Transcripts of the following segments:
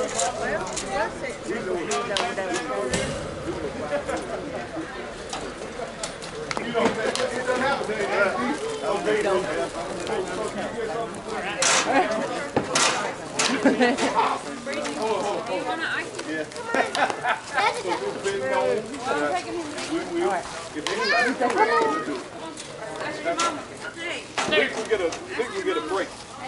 We get a break.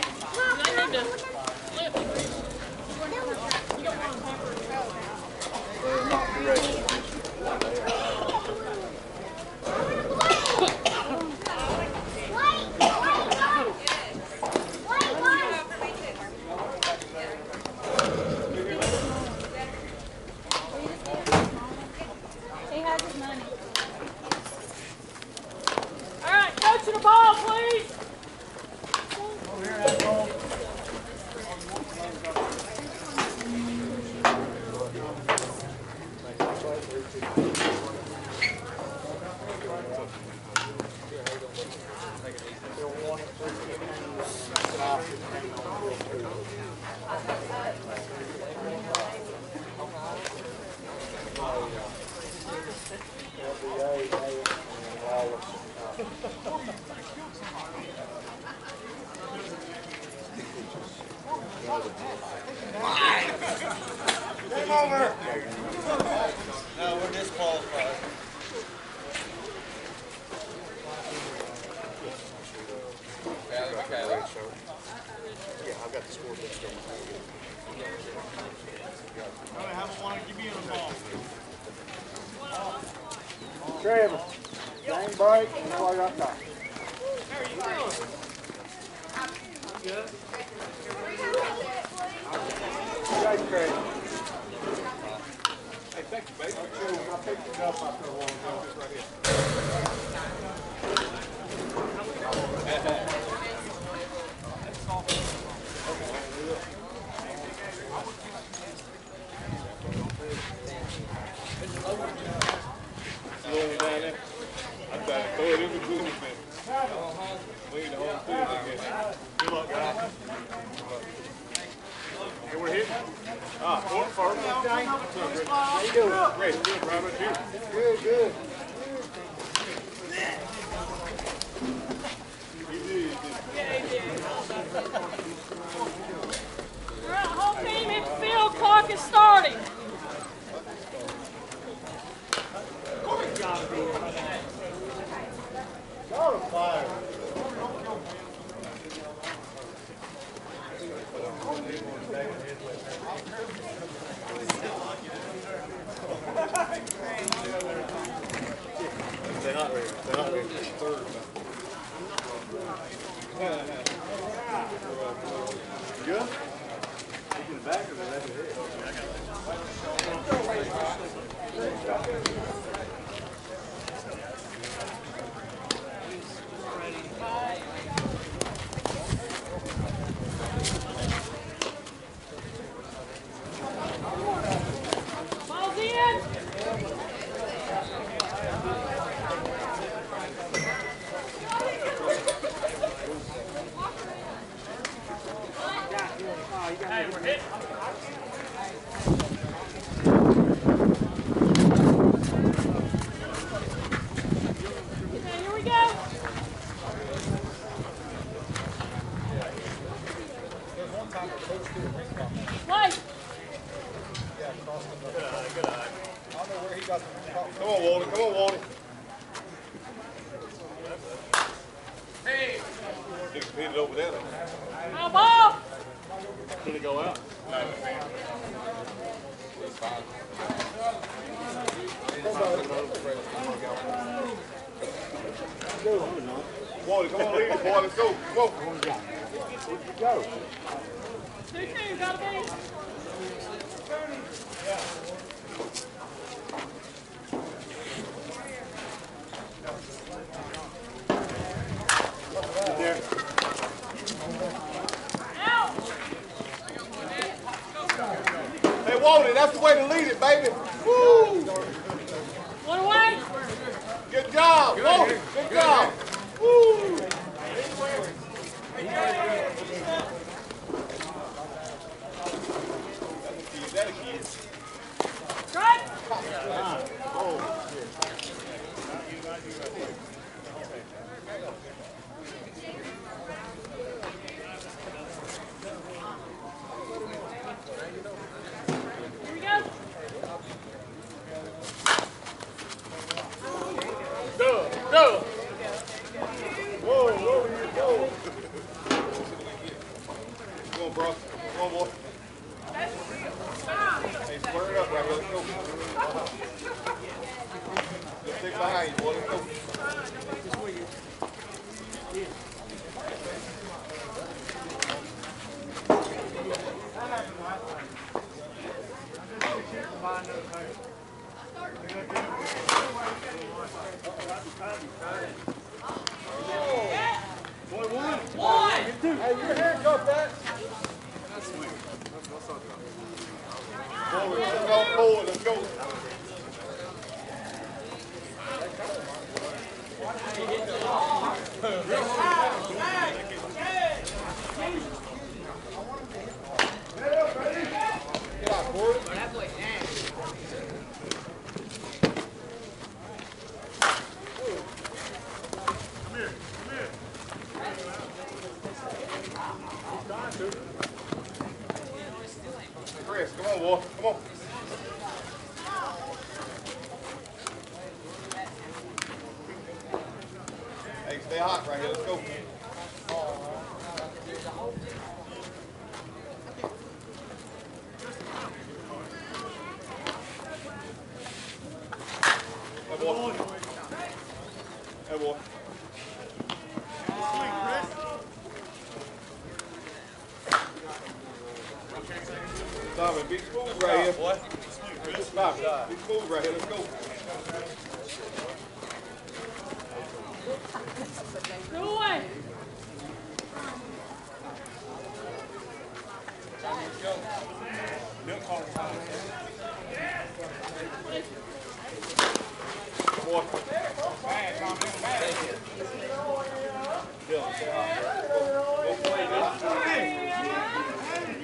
Game over. No, we're disqualified. Yeah, I've got the scoreboard still. I haven't wanted to give you the ball. Trevor, same break, that's why I got caught. How are you doing? Good. Great, Craig. Hey, thank you, baby. I picked it up after a long time. Just right here. Slowing down there. I'm trying to throw it in between the fence. Leave the whole field again. Good luck, guys. Okay, we're hitting. Corner first. How you doing? Great. Good, right up here. Good, good. You did. All right, whole team hit the field. Clock is starting. Got him fired. They're not ready. They're not ready. Third. Good? In the back or the back of the Ball's in. Hey, we're hitting. Okay, here we go. Play. Good eye. I don't know where he got the Come on, Wally. Come on, Wally. Hey! You can beat it over there. Now ball. Did it go out? Wally, come on, lead it, boy. Let's go. Come on. Where'd you go? 2-2, got a base. There. Out. Hey, Wally, that's the way to lead it, baby. Woo! One away. Good job, Wally. Good job. Woo! had a kid. Strike! Here we go. Go! Whoa, whoa, whoa. Come on, bro. Come on, boy. Hey, square it up right here. Let's go. Just stick behind you, boy. Let's go. One! Hey, your handcuff that. Forward, let's go forward, let's go. Get out, Corey. Chris, come on, boy. Come on. Hey, stay hot right here. Let's go. Hey, boy. Hey, boy. Simon, be smooth right here. Boy. Stop. Be smooth right here. Let's go. Go away. Boy. Dylan, stay hot. Go play, Dylan.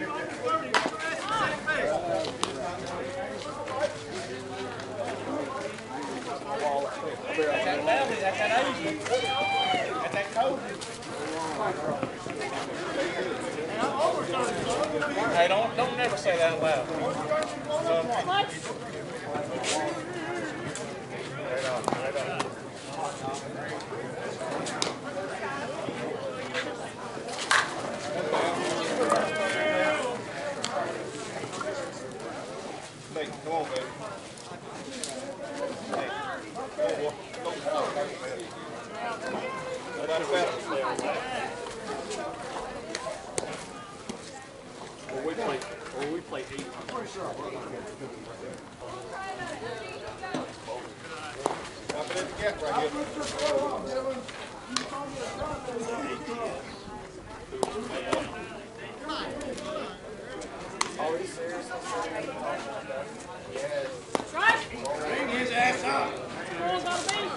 Hey, don't never say that out loud. What? Nate, come on, baby. Nate, come on, boy. Go. Nobody better. Or we play 8. Drop it in the gap right here. Strike! Bring his ass up. Where is that be?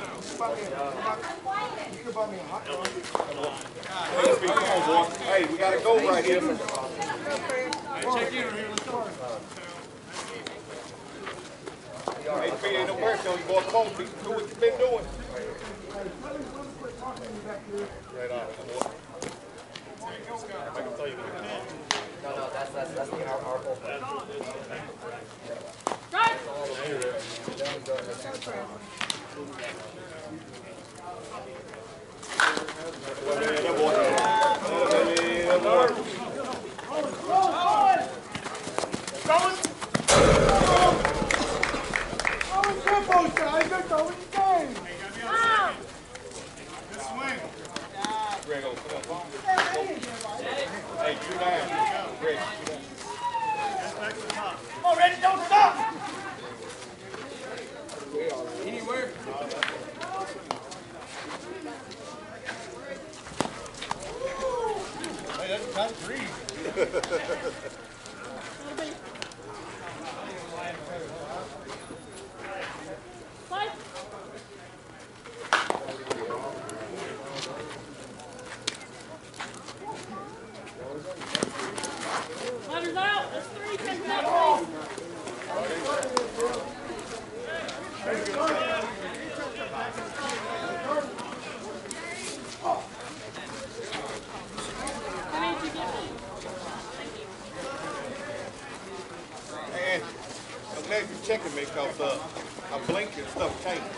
Come on, boy. Hey, we gotta go right here. Check in here. Let's go. HP ain't no mercy on you, boy. Come on, do what you've been doing. Right on, boy. I can tell you that. No, that's our whole plan. Strike! Yeah, boy. Yeah, boy. Wow! Good swing. Grego, come on. Hey, you down. Greg, you down. Back to the top. Come on, Reggie, don't stop! Anywhere. Hey, that's a tough breeze. Fight! Letters out. That's 3. 10 seconds. glad you're checking me because I blinked and stuff changed.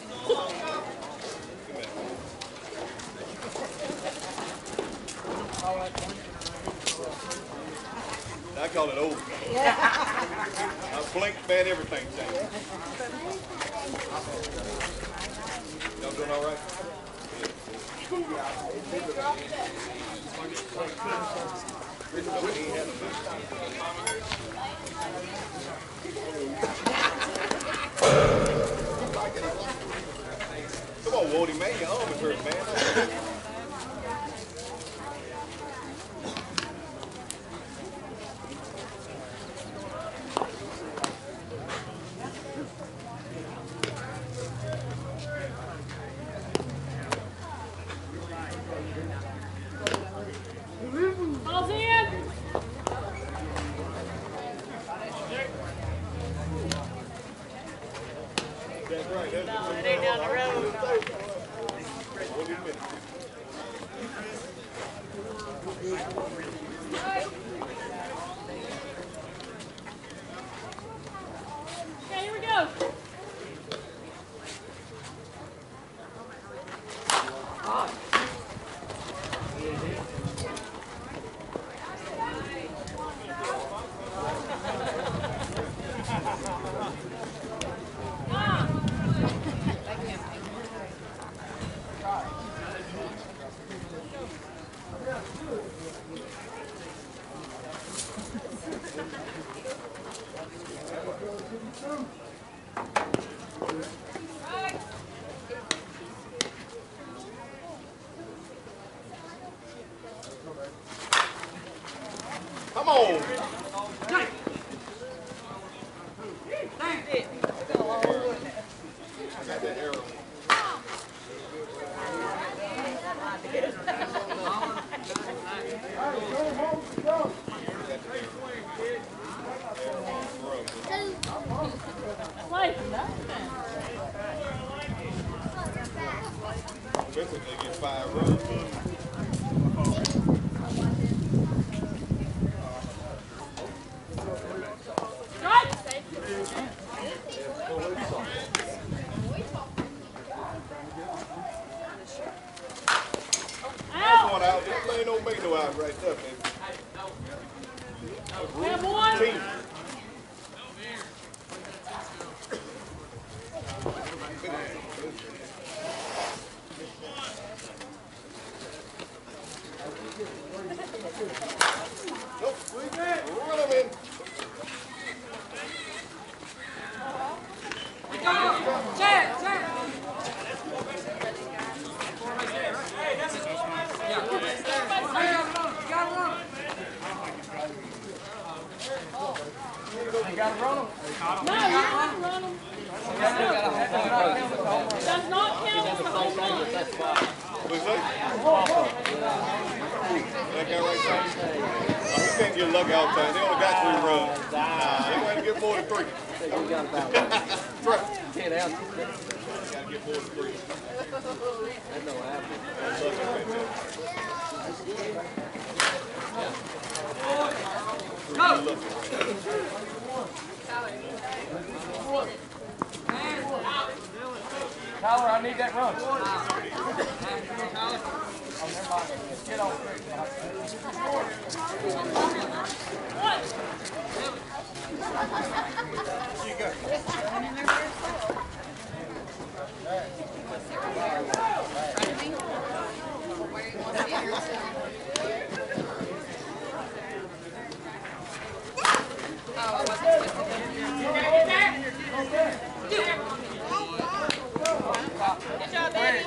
I call it over. I blinked, man, everything changed. Y'all doing all right? Come on, Wody, man, your arm is hurt, man. Ball's in. That's right. No, it ain't down the road. What do you mean? Okay, here we go. Come on. I got that arrow. Play. Especially if they get 5 runs. Going out, this man don't make no out right there, man. We have one. Team. Nope. Run him in. You gotta run them. No, you don't run them. Does not count as the home run. What's that? That guy right there? You can't get lucky all the time. They only got 3 runs. They got to get more than 3. We got about Right. 10 ounces. Got to get more than 3. That don't happen. Tyler, I need that run. Oh, never mind. Just get on straight. You got Good job, baby.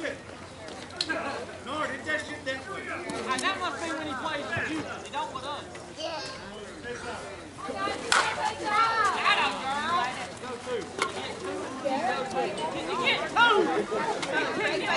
And that must be when he plays with you. He don't with us. Can you get two?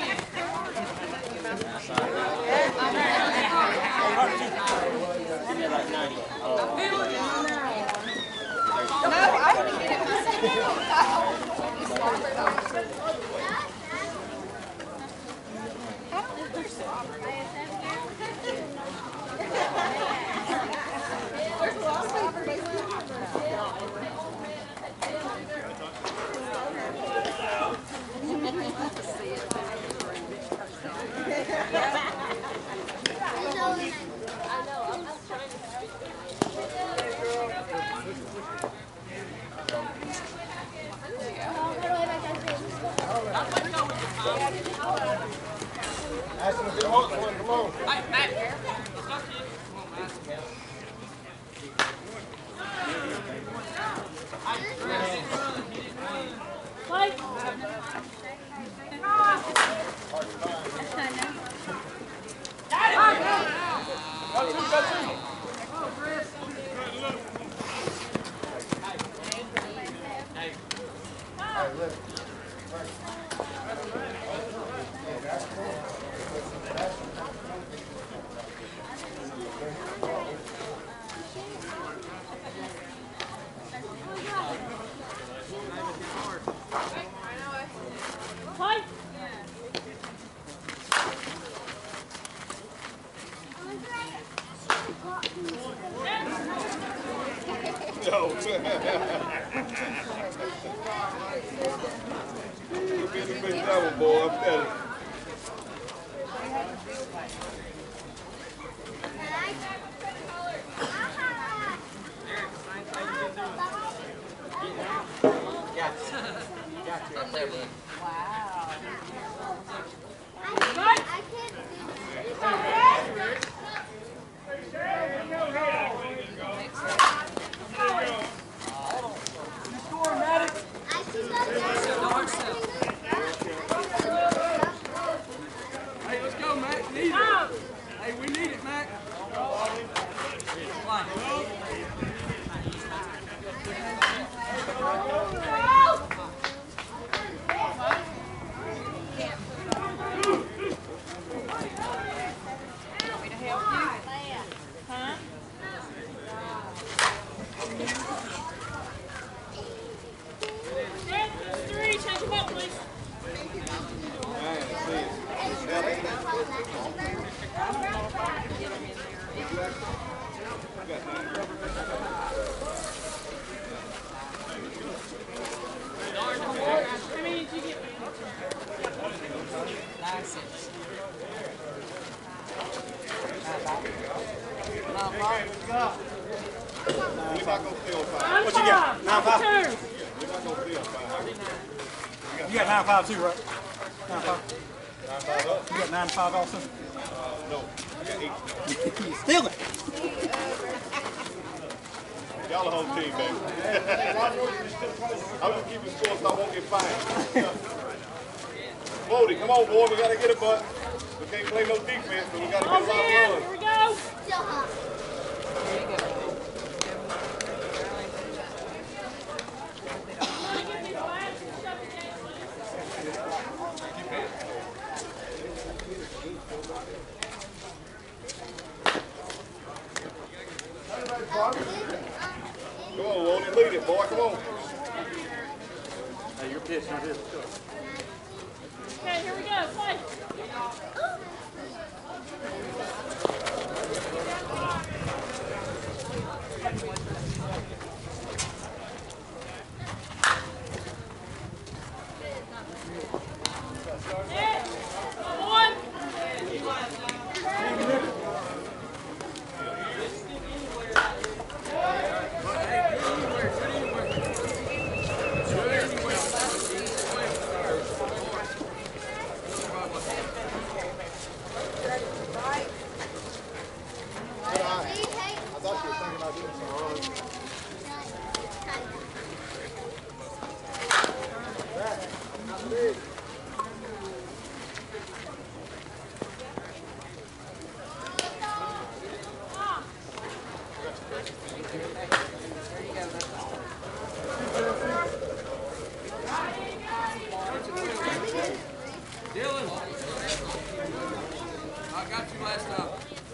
Ask him if he wants one. Come on. Hey, Matt. Let's go, kid. Fight. Fight. No. You'll be the big devil, boy. I'm telling you. Hey, let's go, Matt. Need it. Hey, we need it, Matt. Three, change them up, please. How many did you get? We're not going to feel fine. What you got? 9-5. We're not going to feel fine. You got 9-5 too, right? 9-5. 9-5 up? You got 9-5 also? No. We got 8. You steal it. Y'all a whole team, baby. I'm just keeping score so I won't get fined. Bodie, come on, boy. We got to get it, bud. We can't play no defense, but we got to get a All's lot in. of Here we runs. go. Come on, Wally. Lead it, boy. Come on. Hey, your pitch, not his. Okay, here we go. Fight. I got you last time.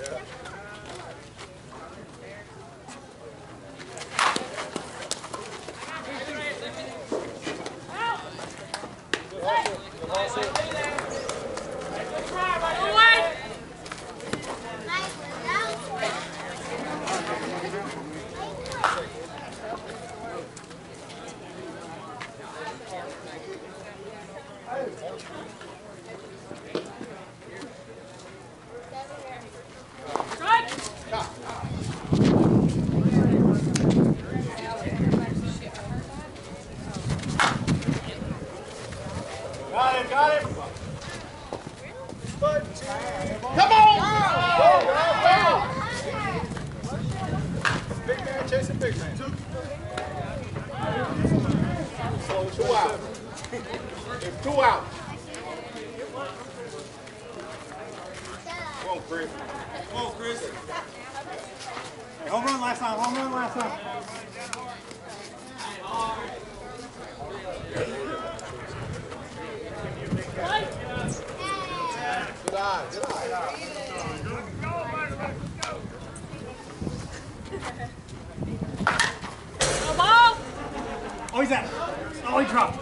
Home run last time, home run last time. Good eye, good eye. No ball. Oh, he's out. Oh, he dropped.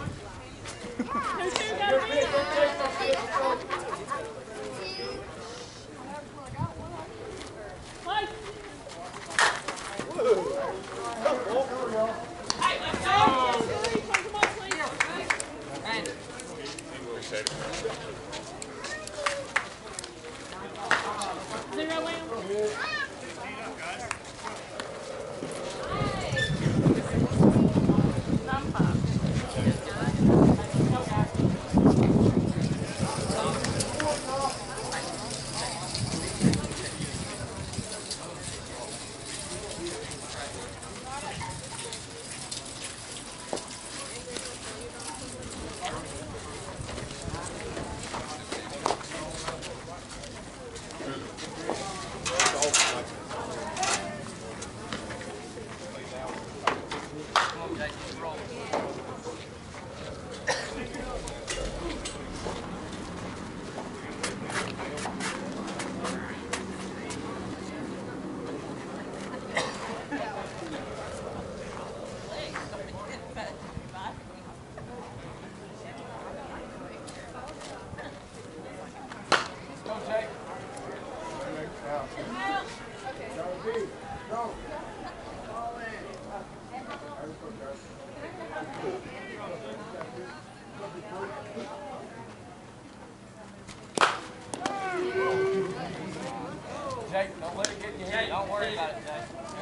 Jake, don't let it get in your head. Don't worry about it, Jake.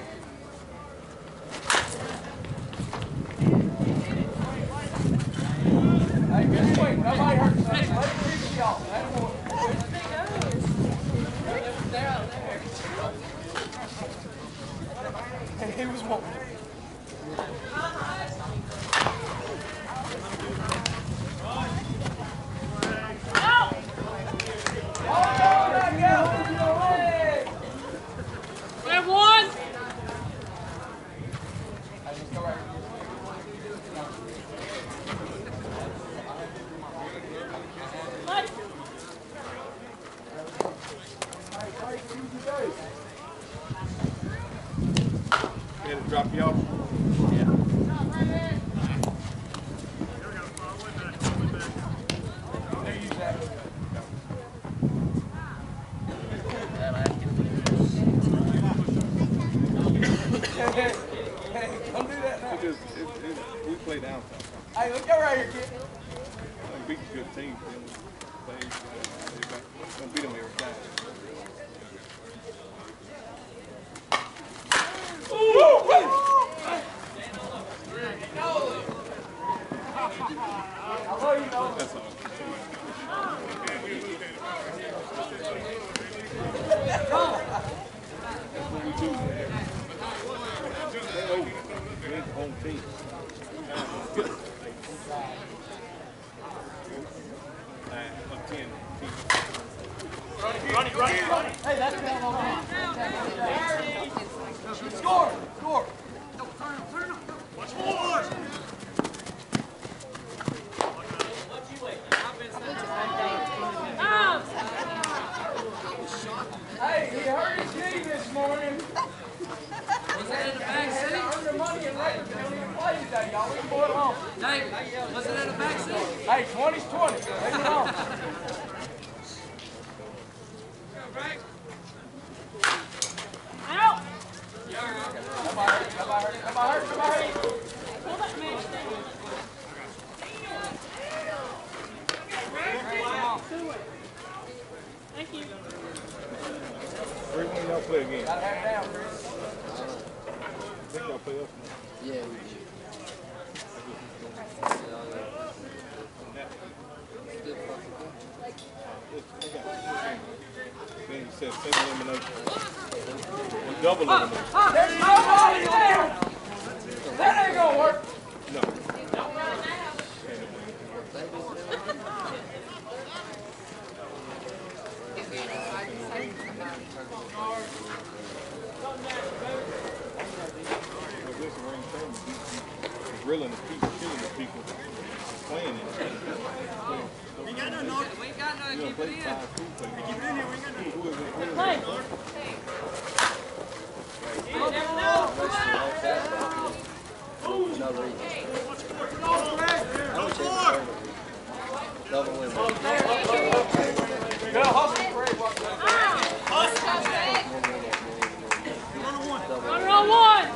Hey, good swing. Nobody hurt something. Let it creep y'all. That's more. They're out there. And he was walking. Drop you off. Don't do that now. We play down. Hey, let's go right here, kid. Beat a good team. Don't beat them every time. That's all. That's what we do, man. We're the home team. Up 10. Run it. Hey, that's down on that. Score! Score! Watch forward. What you wait? David, was it in the back seat? Hey, 20's 20. Leave it alone. Out. Nobody hurt. Pull that man down. Thank you. Chris, when y'all play again? Gotta have it down, Chris. I think y'all play us. Yeah, we do. Then you said single elimination. Double elimination. There's nobody there. That ain't gonna work. No. Grilling the people, killing the people, playing it. We ain't got no noise. We ain't got nothing to keep it in. Keep it in here. We ain't got no noise. Play. No reason. Double win. Go hustle, Craig. Watch that. Runner on one.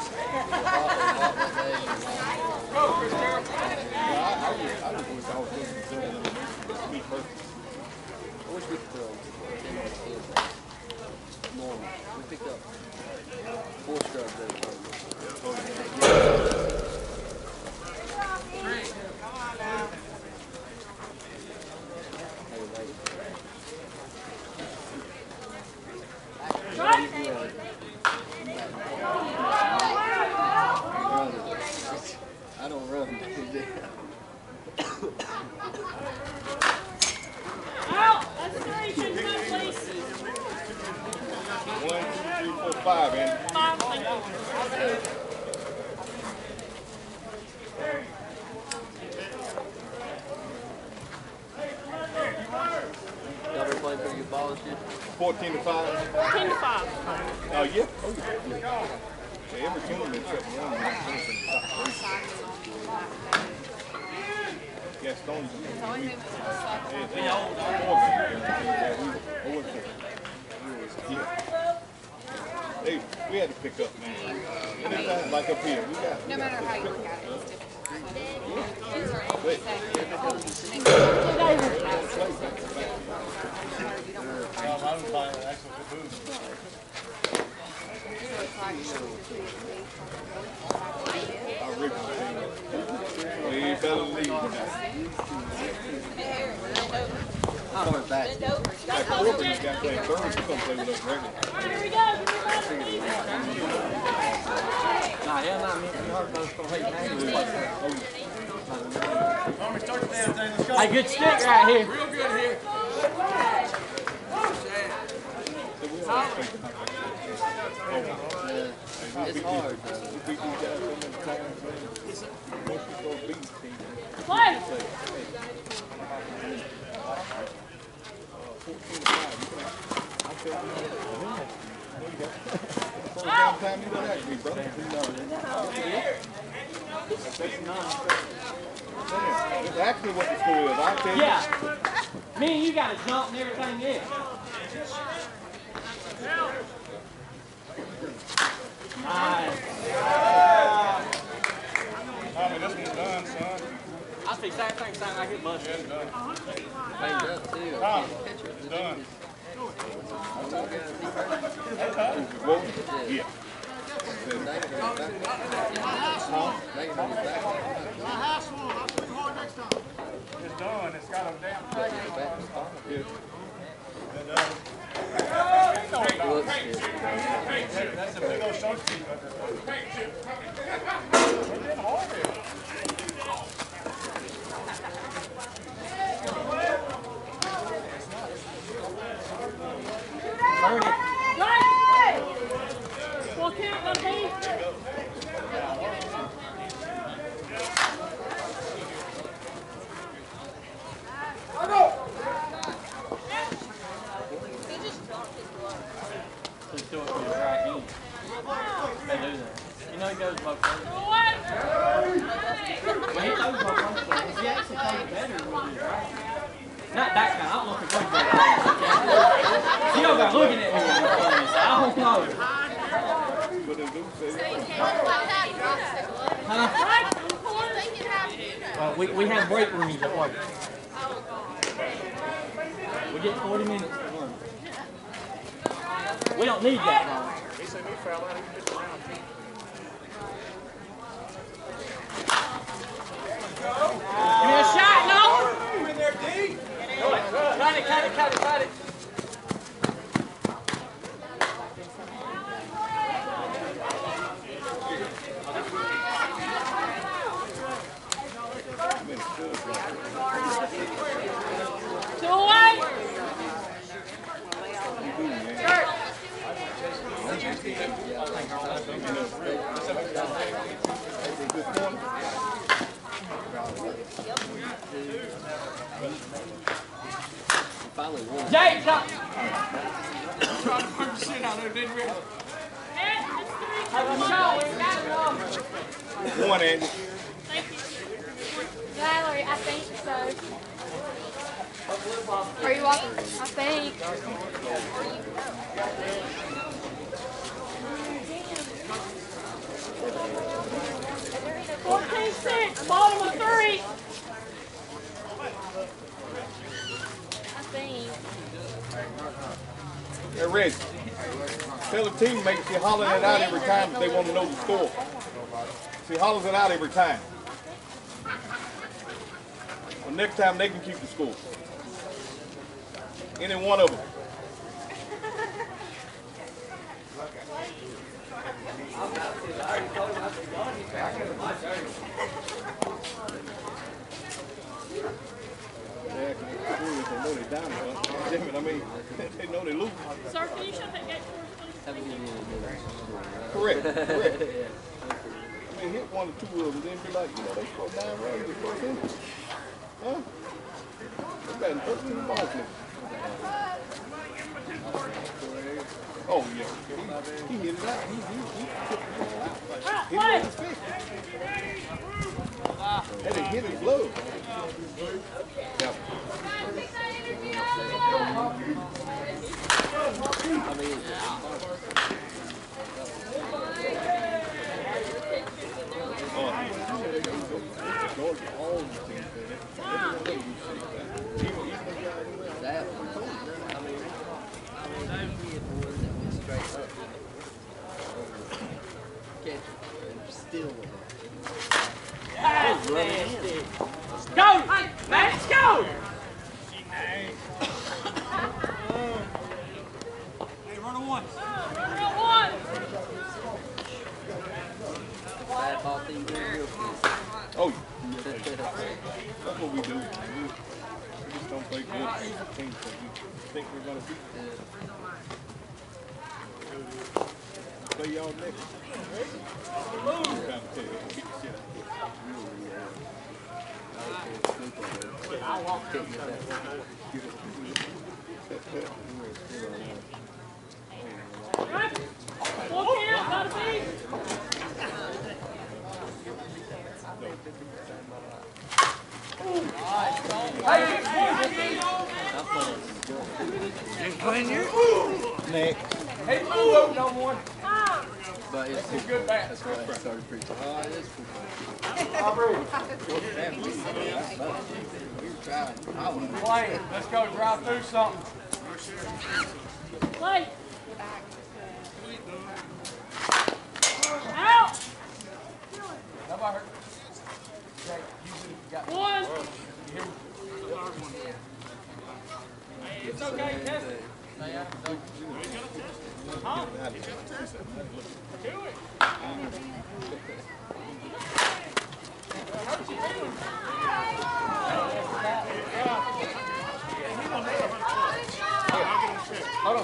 Go, Chris Carroll. I just wish I was thinking single elimination. This would be perfect. I wish we could throw 10 on the field. Normal. We picked up 4 scrubs at a time. I don't run. Out. That's 3. Shouldn't move, please. 1, 2, 3, 4, 5, Andy. 5. Thank you. Y'all ever playing pretty good ball this year? 14 to 5. 10 to 5. Oh, yeah? Oh, yeah. Yeah, every tournament except one. Gaston's in the we had to pick up, man. Anything like up here, we got. No matter how you look at it, it's different. We better leave now. Going back. Like Corbin got playing third, he's gonna play with us regularly. Here we go. Give me that, please. Nah, hell nah, me and Hart both gonna hate names. Hey, good stick right here. Real good here. It's hard though. We beat these guys so many times, man. Once we go beat teams, Play. 14 to 5. I'll tell you. First time you done asked me, brother. Just ask me what the score is. I'll tell you. Yeah. Me and you got to jump and everything in. Nice. This one's done, son. That's the exact same time I get busted. Banged up too. I can't catch it. Done. Well, Yeah. It's done. It's got them down. That's a big old shark teeth. Right. Full count, okay? Just do it with your right hand. They do that. You know he goes both ways. What? Well, he knows my first one. He actually played better with his right. Not that kind. I don't know if it's like that. She over there looking at me when I'm playing this. I don't know. But they do say We have break rooms at work. We get 40 minutes to learn. We don't need that long. he said he fell out. He just around. Give me a shot, no? You in there, D? Cut it. 2 away. Finally won. Jay, stop. Trying to put the shit out there, didn't we? One, Andy. Valerie, I think so. Are you walking? I think. 14-6, bottom of 3. I think. Hey, Reggie. Tell the teammates she hollering it out every time if they want to know the score. She hollers it out every time. Well, next time they can keep the score. Any one of them. They know they down, but damn it, I mean, they know they lose. Sir, can you shut that gate for us, please? Correct. I mean, hit one or two of them, then be like, you know, they scored 9 runs in the first inning. Huh? They batting 13 balls now. Oh, yeah. He hit it out. He took the ball out. Hit it with his fist. That hit his glove. Yeah. That one. I mean, he had one that went straight up. Catch it. And still with it. That's nasty. Go! Let's go! Hey, run a 1. Bad ball team doing real good. Oh, that's what we do. We just don't play good teams that we think we're going to beat. Play y'all next. I'm trying to tell you, beat the shit out I walked in. Full count, gotta be. Next. Hey, move no more. But it's It's a good bat. that's why I started preaching. Oh, it is football. We were trying. I was Play. Let's go drive through something. Play. Out. Nobody hurt. Jake, you should have got 1. you hear me? It's okay, test it. Hold on.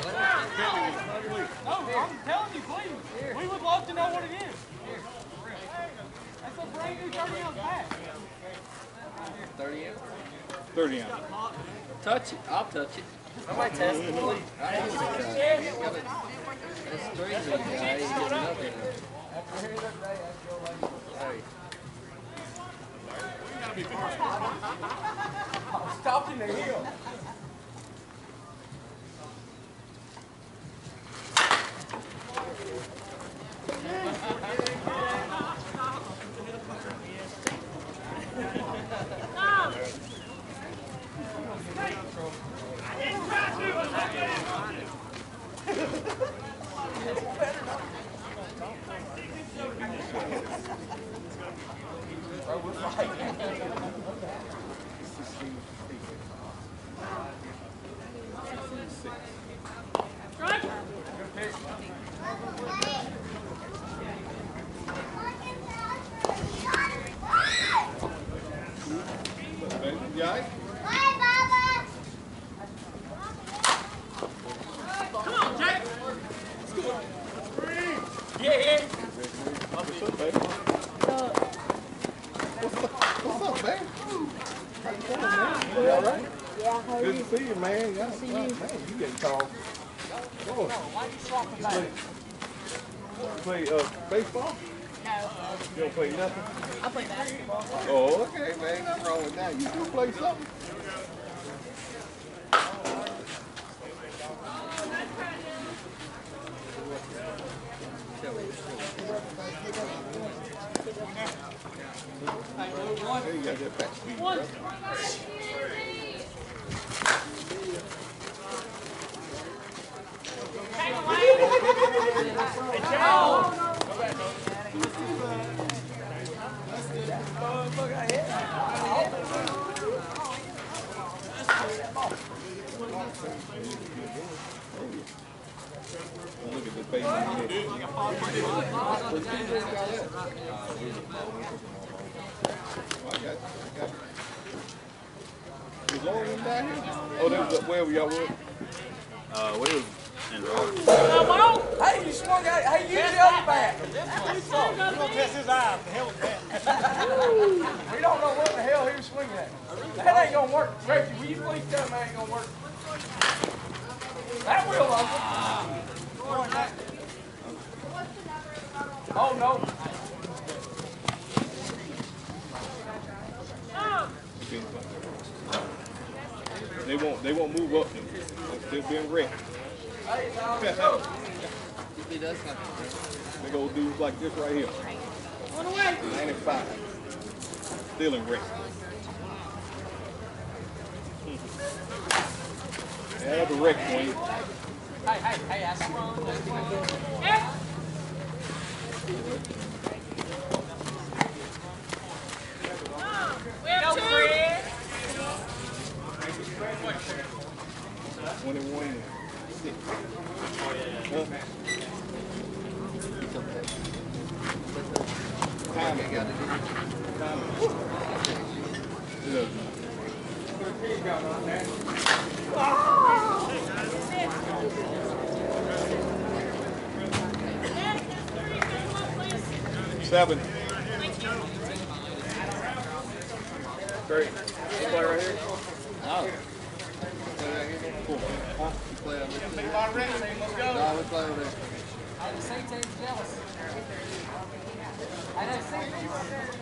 No, I'm telling you, please. We would love to know what it is. That's a brand new 30-ounce bag. 30 ounce. 30 ounce. Touch it. I'll touch it. Somebody test it, please. I ain't gonna touch it. That's 3 guy. He did nothing. After hearing that day, I'd go like, Hey. Stalking the hill. You all right? What's up, baby? What's up, baby? How you doing, man? You all right? Yeah, how Good to see you, man. Yeah, man, you getting tall. Oh. You play baseball? No, You don't play nothing? I play basketball. Oh, okay, man. Nothing wrong with that. You do play something. There you got that back speed. One. Look at the face on your head. I got you. Was all of them down here? Oh, that was up where y'all were? We was in rock. Hey, you swung out. Hey, use the other bat. We don't know what the hell he was swinging at. That ain't gonna work. Reggie, will you please tell me that ain't gonna work? That will, Uncle. Oh, no. They won't move up. They're still being wrecked. Hey, it's all right. He does something. They go dudes like this right here. 95. Still in wreck. Yeah, the wreck one. Hey, I see. We have two. 21 and 6. Timing. Look. Seven. Great. You play right here? Oh. Play right here? Cool. Huh? You play on this team? Let's go. No, we play over there. Hey, the same team's jealous. I know, same team.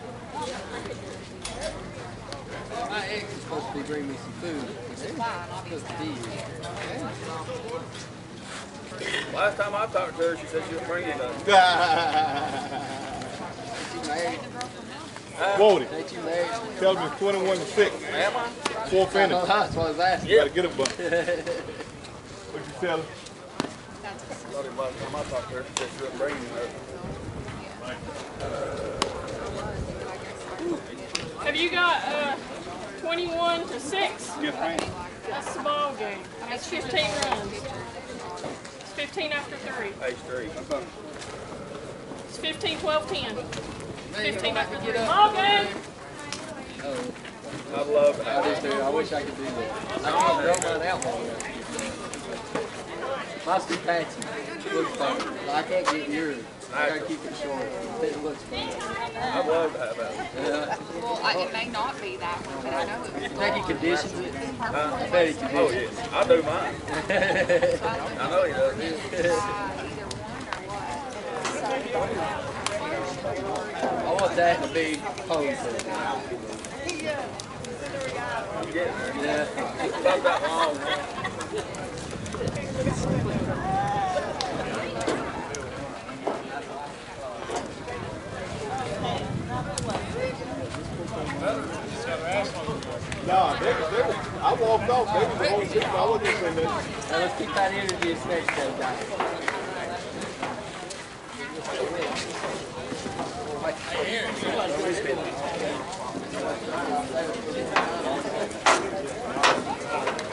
My ex is supposed to be bringing me some food. Which is fine. I'm supposed to be here. Last time I talked to her, she said she was bringing nothing. She married. Quote it. Ain't you married? Tell me 21 to 6. Am I? Fourth Oh, inning. that's what I was asking. You gotta get a bump. What you tell her? Last time I talked to her, she said she was bringing nothing. Have you got 21 to 6? Yes, ma'am. That's the ball game. That's 15 runs. It's 15 after 3. H3. It's 15, 12, 10. Man, 15 I after could 3. get up. Ball game. Oh, I'd love to I have just do. I wish I could do that. I don't mind alcohol. Mine's too patchy. Looks fun. I can't get yours. I gotta keep it short. It looks fun. I'd love to have that. Yeah. Well, it may not be that one, but I know it was. Think he conditions it? I bet he conditions Oh, yes. I do mine. I know he does. Either one or what? I want that to be posed. Yeah, it's about that long. Nah, I walked off. They was the only people I wasn't saying that. Now let's keep that energy as next time, guys. Hey, Aaron,